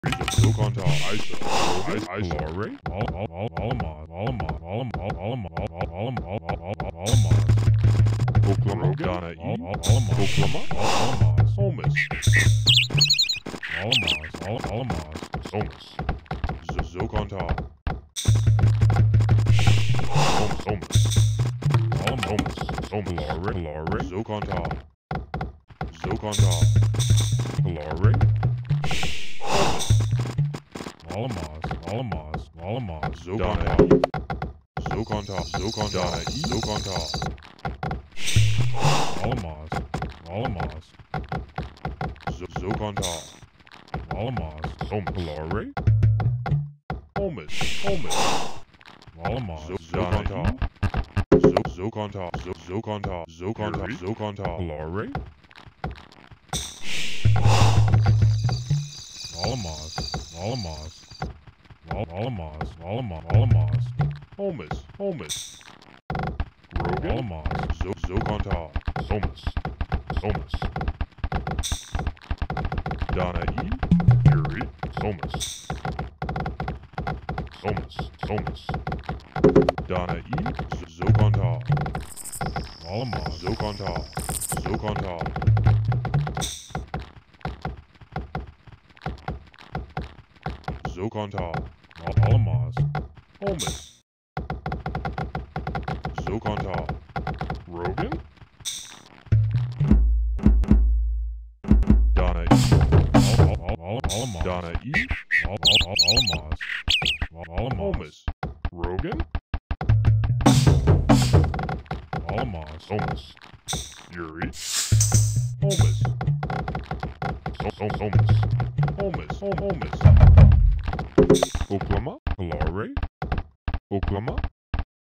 Zokonta, Isa, Lorry, Oklama, Donna E, Oklama, Somas, Somas, Zokonta, Somas, Lorry, Zokonta, Lorry, Zokonta, Zokonta, Donna E, Zokonta, Zokonta, Lorry, Somas, Zokonta, Zokonta, Lorry, Homus, Rogan, Zokonta, Somas, Donna E, Yuri, Somas, Donna E, Zokonta, Zokonta, Homus, Zokonta, Rogan, Donna E, Homus, Rogan, Somas, Yuri, Homus, Homus, Oklama, Lorry, Oklama,